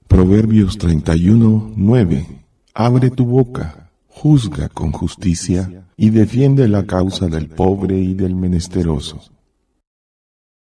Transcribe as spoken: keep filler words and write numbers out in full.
Proverbios treinta y uno, nueve. Abre tu boca, juzga con justicia, y defiende la causa del pobre y del menesteroso.